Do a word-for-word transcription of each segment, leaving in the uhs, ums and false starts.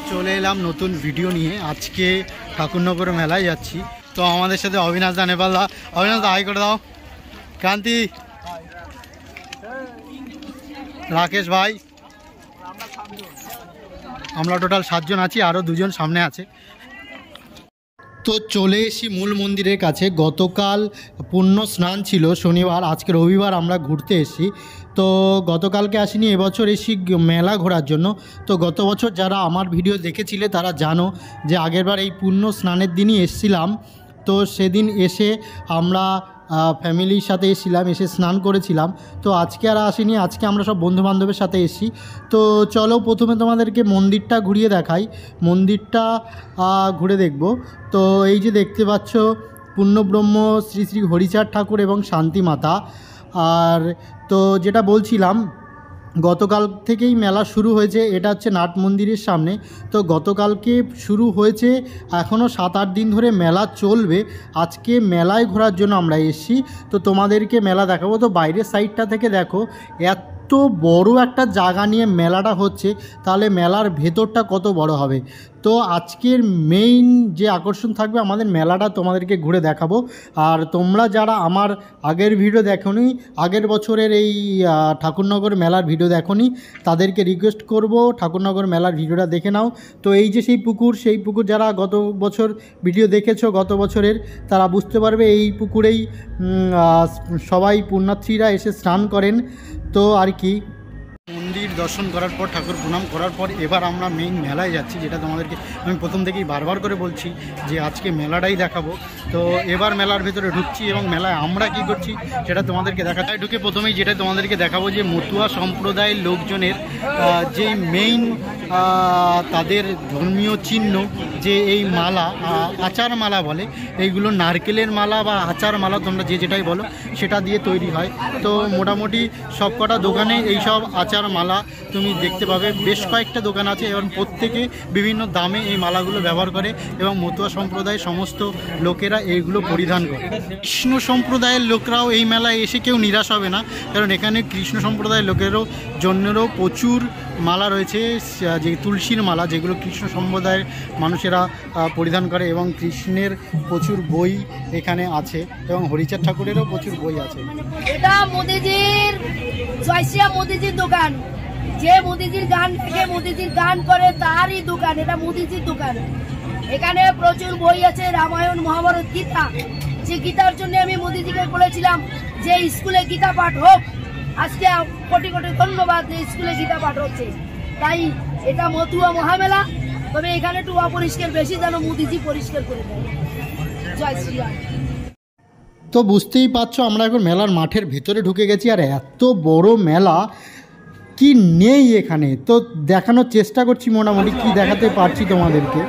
চলে এলাম নতুন ভিডিও নিয়ে। আজকে ঠাকুরনগর মেলায় যাচ্ছি। তো আমাদের সাথে অবিনাশ দা, নেপাল দা। অবিনাশ দা হাই করে দাও। ক্রান্তি, রাকেশ ভাই, আমরা টোটাল সাতজন আছি, আরও দুজন সামনে আছে। তো চলে এসি মূল মন্দিরের কাছে। গতকাল পুণ্য স্নান ছিল শনিবার, আজকে রবিবার আমরা ঘুরতে এসেছি। তো গতকালকে আসিনি, এবছর এসি মেলা ঘোরার জন্য। তো গত বছর যারা আমার ভিডিও দেখেছিলে তারা জানো যে আগেরবার এই পুণ্য স্নানের দিনই এসেছিলাম। তো সেদিন এসে আমরা ফ্যামিলির সাথে এসেছিলাম, এসে স্নান করেছিলাম। তো আজকে আর আসিনি, আজকে আমরা সব বন্ধুবান্ধবের সাথে এসেছি। তো চলো প্রথমে তোমাদেরকে মন্দিরটা ঘুরিয়ে দেখাই, মন্দিরটা ঘুরে দেখব। তো এই যে দেখতে পাচ্ছ পূর্ণব্রহ্ম শ্রী শ্রী হরিচাঁদ ঠাকুর এবং শান্তি মাতা। আর তো যেটা বলছিলাম, গতকাল থেকেই মেলা শুরু হয়েছে। এটা হচ্ছে নাট মন্দিরের সামনে। তো গতকালকে শুরু হয়েছে, এখনও সাত আট দিন ধরে মেলা চলবে। আজকে মেলায় ঘোরার জন্য আমরা এসেছি। তো তোমাদেরকে মেলা দেখাবো। তো বাইরের সাইডটা থেকে দেখো, এত বড় একটা জায়গা নিয়ে মেলাটা হচ্ছে, তাহলে মেলার ভেতরটা কত বড় হবে। তো আজকের মেইন যে আকর্ষণ থাকবে, আমাদের মেলাটা তোমাদেরকে ঘুরে দেখাবো। আর তোমরা যারা আমার আগের ভিডিও দেখোনি, আগের বছরের এই ঠাকুরনগর মেলার ভিডিও দেখোনি, তাদেরকে রিকোয়েস্ট করব ঠাকুরনগর মেলার ভিডিওটা দেখে নাও। তো এই যে সেই পুকুর, সেই পুকুর যারা গত বছর ভিডিও দেখেছো গত বছরের, তারা বুঝতে পারবে এই পুকুরেই সবাই পুণ্যার্থীরা এসে স্নান করেন। তো আর কি, মন্দির দর্শন করার পর, ঠাকুর প্রণাম করার পর এবার আমরা মেইন মেলায় যাচ্ছি, যেটা তোমাদেরকে আমি প্রথম থেকেই বারবার করে বলছি যে আজকে মেলাটাই দেখাবো। তো এবার মেলার ভিতরে ঢুকছি এবং মেলায় আমরা কি করছি সেটা তোমাদেরকে দেখাতে। ঢুকে প্রথমেই যেটা তোমাদেরকে দেখাবো যে মতুয়া সম্প্রদায়ের লোকজনের যে মেইন তাদের ধর্মীয় চিহ্ন, যে এই মালা, আচার মালা বলে, এইগুলো নারকেলের মালা বা আচার মালা, তোমরা যে যেটাই বলো, সেটা দিয়ে তৈরি হয়। তো মোটামুটি সবকটা দোকানে এইসব আচার মালা তুমি দেখতে পাবে। বেশ কয়েকটা দোকান আছে এবং প্রত্যেকে বিভিন্ন দামে এই মালাগুলো ব্যবহার করে এবং মতুয়া সম্প্রদায়ের সমস্ত লোকেরা এইগুলো পরিধান করে। কৃষ্ণ সম্প্রদায়ের লোকরাও এই মেলায় এসে কেউ নিরাশ হবে না, কারণ এখানে কৃষ্ণ সম্প্রদায়ের লোকেরও জন্যেরও প্রচুর মালা রয়েছে, যে তুলসীর মালা, যেগুলো কৃষ্ণ সম্প্রদায়ের মানুষেরা পরিধান করে। এবং কৃষ্ণের প্রচুর বই এখানে আছে এবং হরিচাঁদ ঠাকুরেরও প্রচুর বই আছে। এটা মোদিজির জয়সিয়া মোদিজির দোকান, যে মোদিজির গান থেকে মোদিজির গান করে তারই দোকান, এটা মোদিজির দোকান। এখানে প্রচুর বই আছে, রামায়ণ, মহাভারত, গীতা। যে গীতার জন্য আমি মোদিজিকে বলেছিলাম যে স্কুলে গীতা পাঠ হোক। আজকে কোটি কোটি ধন্যবাদ যে স্কুলে গীতা পাঠ হচ্ছে। তাই এটা মতুয়া মহামেলা, তবে এখানে একটু অপরিষ্কার বেশি, যেন মোদিজি পরিষ্কার করে দেয়। জয় শ্রীরাম। তো বুঝতেই পারছো আমরা এখন মেলার মাঠের ভেতরে ঢুকে গেছি। আর এত বড় মেলা কি নেই এখানে, তো দেখানোর চেষ্টা করছি, মোটামুটি কি দেখাতে পারছি তোমাদেরকে।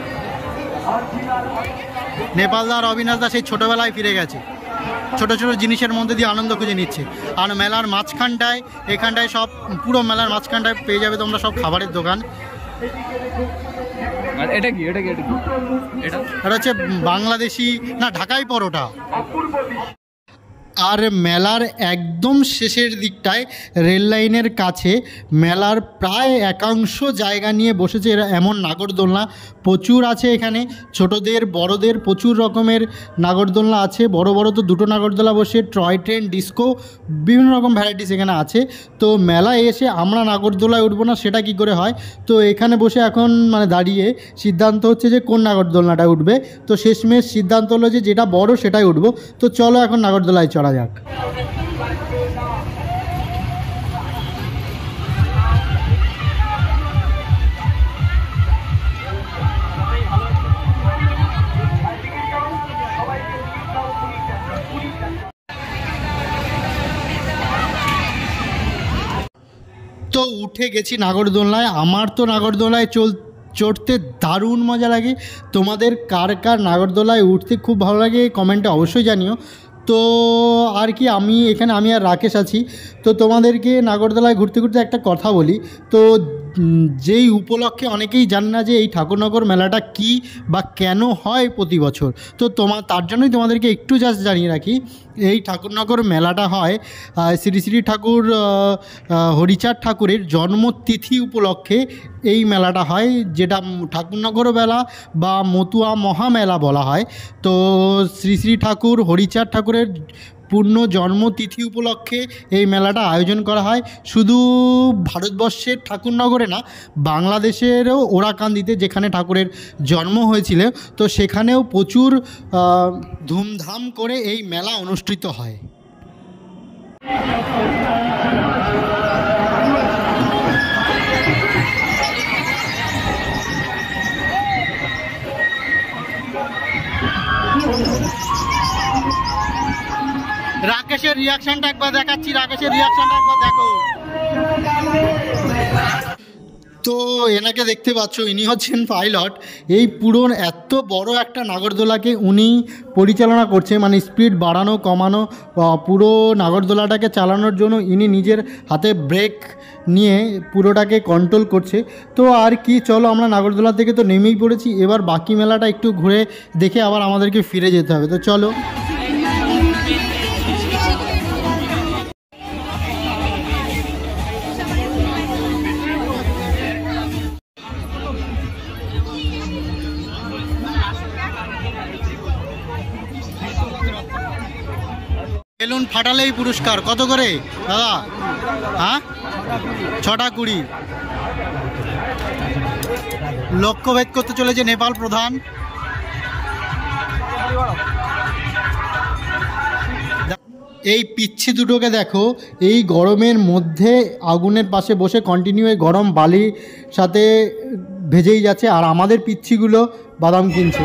নেপালদা আর অবিনাশদা সেই ছোটোবেলায় ফিরে গেছে, ছোট ছোট জিনিসের মধ্যে দিয়ে আনন্দ খুঁজে নিচ্ছে। আর মেলার মাঝখানটায়, এখানটায় সব পুরো মেলার মাঝখানটায় পেয়ে যাবে তোমরা সব খাবারের দোকান। এটা কি এটা কি এটা কি এটা এটা হচ্ছে বাংলাদেশি না ঢাকাই পরোটা। আর মেলার একদম শেষের দিকটায় রেল লাইনের কাছে মেলার প্রায় একাংশ জায়গা নিয়ে বসেছে এরা এমন নাগরদোলনা প্রচুর আছে এখানে। ছোটদের বড়দের প্রচুর রকমের নাগরদোলনা আছে। বড় বড় তো দুটো নাগরদোলা বসে, টয় ট্রেন, ডিস্কো, বিভিন্ন রকম ভ্যারাইটিস এখানে আছে। তো মেলায় এসে আমরা নাগরদোলায় উঠবো না সেটা কি করে হয়। তো এখানে বসে এখন মানে দাঁড়িয়ে সিদ্ধান্ত হচ্ছে যে কোন নাগরদোলনাটা উঠবে। তো শেষমেশ সিদ্ধান্ত হলো যে যেটা বড় সেটাই উঠবো। তো চলো এখন নাগরদোলায় চড়া যাক। তো উঠে গেছি নাগরদোলনায়। আমার তো নাগরদোলনায় চল চড়তে দারুণ মজা লাগে। তোমাদের কার কার নাগরদোলায় উঠতে খুব ভালো লাগে কমেন্টে অবশ্যই জানিও। তো আর কি, আমি এখানে আমি আর রাকেশ আছি। তো তোমাদেরকে নাগরদোলায় ঘুরতে ঘুরতে একটা কথা বলি। তো যেই উপলক্ষে অনেকেই জানে না যে এই ঠাকুরনগর মেলাটা কি বা কেন হয় প্রতি বছর। তো তোমার তার জন্যই তোমাদেরকে একটু জাস্ট জানিয়ে রাখি, এই ঠাকুরনগর মেলাটা হয় শ্রী শ্রী ঠাকুর হরিচাঁদ ঠাকুরের জন্মতিথি উপলক্ষে এই মেলাটা হয়, যেটা ঠাকুরনগর মেলা বা মতুয়া মহামেলা বলা হয়। তো শ্রী শ্রী ঠাকুর হরিচাঁদ ঠাকুরের পূর্ণ জন্মতিথি উপলক্ষে এই মেলাটা আয়োজন করা হয়। শুধু ভারতবর্ষের ঠাকুরনগরে না, বাংলাদেশেরও ওরাকান্দিতে যেখানে ঠাকুরের জন্ম হয়েছিল, তো সেখানেও প্রচুর ধুমধাম করে এই মেলা অনুষ্ঠিত হয়। রাকেশের রিয়াকশনটা একবার দেখাচ্ছি, রাকেশের রিয়াকশনটা একবার দেখো। তো এনাকে দেখতে পাচ্ছ, ইনি হচ্ছেন পাইলট। এই পুরো এত বড় একটা নাগরদোলাকে উনি পরিচালনা করছে, মানে স্পিড বাড়ানো কমানো পুরো নাগরদোলাটাকে চালানোর জন্য ইনি নিজের হাতে ব্রেক নিয়ে পুরোটাকে কন্ট্রোল করছে। তো আর কি, চলো আমরা নাগরদোলা থেকে তো নেমেই পড়েছি, এবার বাকি মেলাটা একটু ঘুরে দেখে আবার আমাদেরকে ফিরে যেতে হবে। তো চলো। বেলুন ফাটালেই পুরস্কার কত করে দাদা? হ্যাঁ, ছটা কুড়ি। লক্ষ্যভেদ করতে চলেছে নেপাল প্রধান। এই পিচ্ছি দুটোকে দেখো, এই গরমের মধ্যে আগুনের পাশে বসে কন্টিনিউ এই গরম বালির সাথে ভেজেই যাচ্ছে, আর আমাদের পিচ্ছিগুলো বাদাম কিনছে।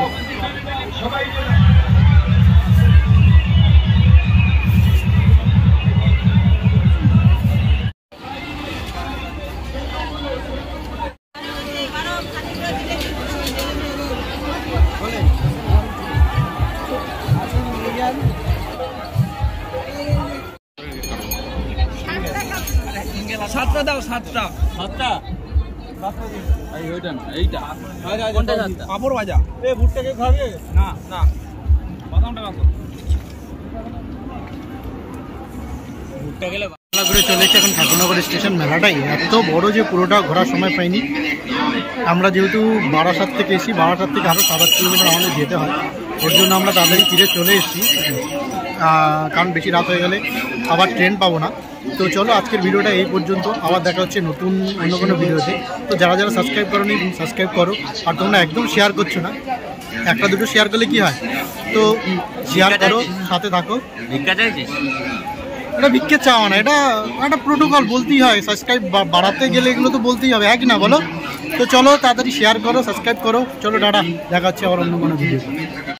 সাতটা দাও, সাতটা সাতটা এইটা পাপড় ভাজা। এ ভুট্টাকে খাবে না? না, বাদামটা কত? ভুট্টা গেলে ঘুরে চলে এসে এখন ঠাকুরনগর স্টেশন। মেলাটাই এত বড় যে পুরোটা ঘোরার সময় পাইনি। আমরা যেহেতু বারাসাত থেকে এসি, বারাসাত থেকে আরও সাত আট কিলোমিটার আমাদের যেতে হয়, ওর জন্য আমরা তাড়াতাড়ি ফিরে চলে এসেছি, কারণ বেশি রাত হয়ে গেলে আবার ট্রেন পাবো না। তো চলো আজকের ভিডিওটা এই পর্যন্ত, আবার দেখা হচ্ছে নতুন অন্য কোনো ভিডিওতে। তো যারা যারা সাবস্ক্রাইব করো নি সাবস্ক্রাইব করো, আর তোমরা একদম শেয়ার করছো না, একটা দুটো শেয়ার করলে কি হয়, তো শেয়ার করো, সাথে থাকো। এটা ভিক্ষে চাওয়া না, এটা একটা প্রোটোকল, বলতেই হয়। সাবস্ক্রাইব বাড়াতে গেলে এগুলো তো বলতেই হবে, হ্যাঁ কি না বলো? তো চলো তাড়াতাড়ি শেয়ার করো, সাবস্ক্রাইব করো। চলো টাটা, দেখা হচ্ছে আবার অন্য কোনো ভিডিও।